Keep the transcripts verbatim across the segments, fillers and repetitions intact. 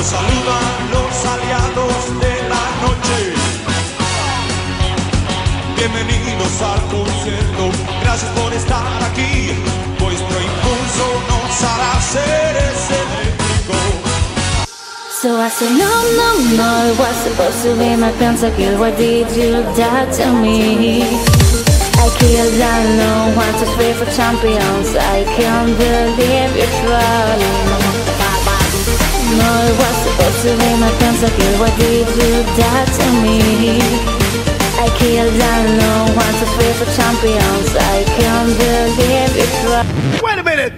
saludan los aliados de la noche. Bienvenidos al concierto, gracias por estar aquí. Vuestro impulso nos hará seres eléctricos. So I said no, no, no, it was supposed to be my pentakill. Why did you die to me? I killed alone, one, two, three for champions. I can't believe you're trying. No, it was supposed to be my pentakill. Why did you die to me? I killed alone, one, two, three for champions. I can't believe you're trying. Wait a minute!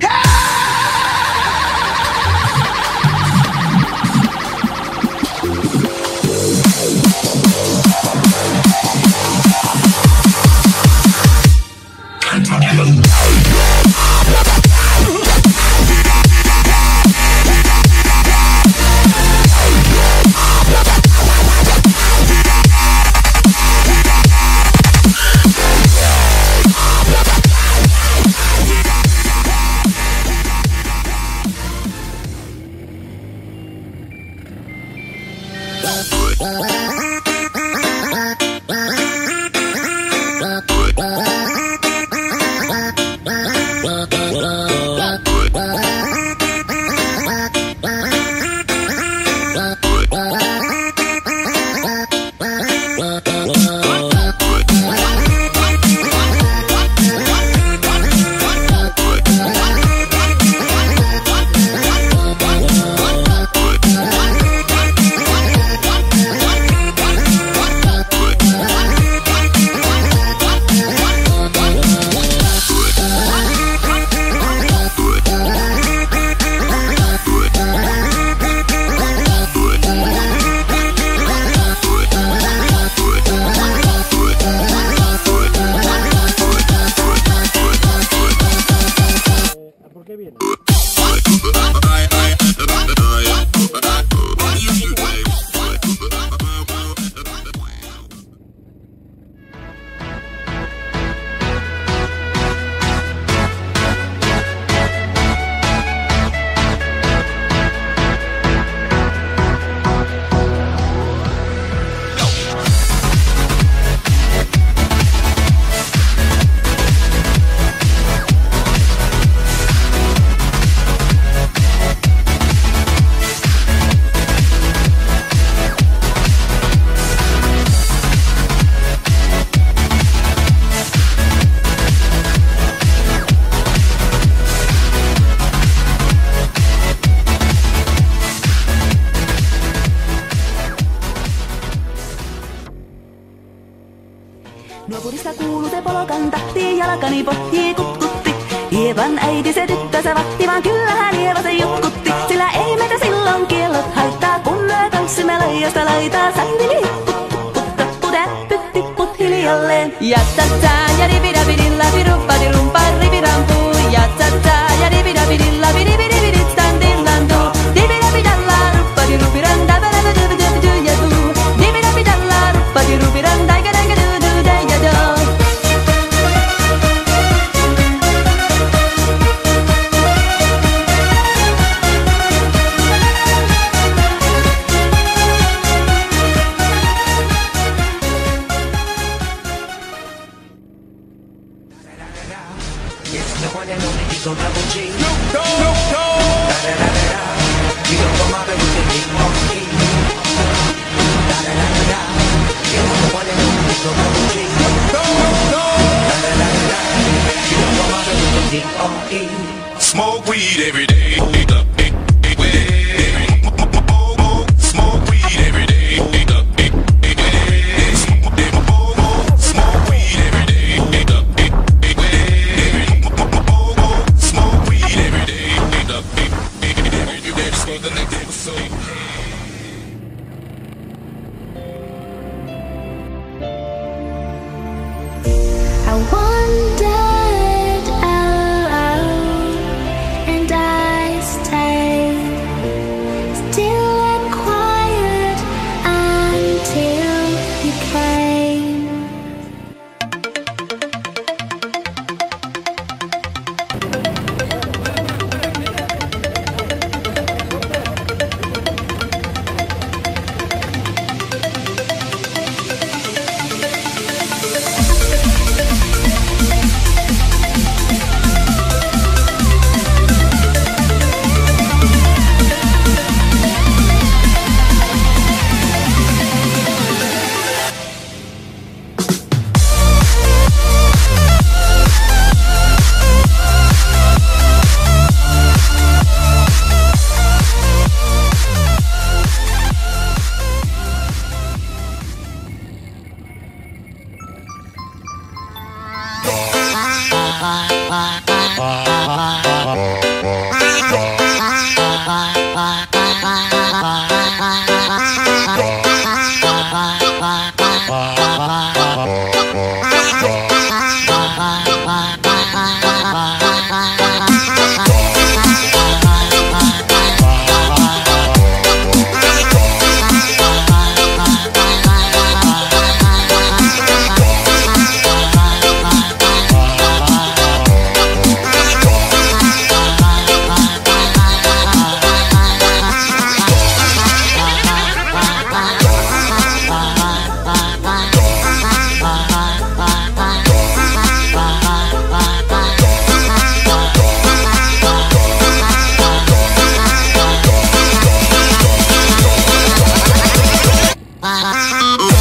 Nuopurista kuuluu se polkan tahti, jalkani pohjii kutkutti. Hievan äiti se tyttönsä vahti, vaan kyllähän Hieva se jutkutti. Sillä ei meitä silloin kiellot haittaa, kun me tanssimme laidasta laitaa. Saitini hipput, puttä, pytti, put hiljalleen. Ja tätä, ja ripidä pidillä, piruppa dirumpa, ripirampu. Ja tätä, ja ripidä pidillä, pidi pidi pidi, standillandu. Ripidä pidällä, ruppa dirupiranda, pälä pälä pälä pälä ja tuu. Ripidä pidällä, ruppa dirupiranda, ikä näkä tuu. So double G. Snoop Dogg. Snoop Dogg. Da da da da da. You know come out with the big monkey. Da da da da da. You know the one and only so double G. Snoop Dogg. Da da da da da. You know come out with the big monkey. Smoke weed every day. Smoke weed every day. Smoke weed every day. Bye.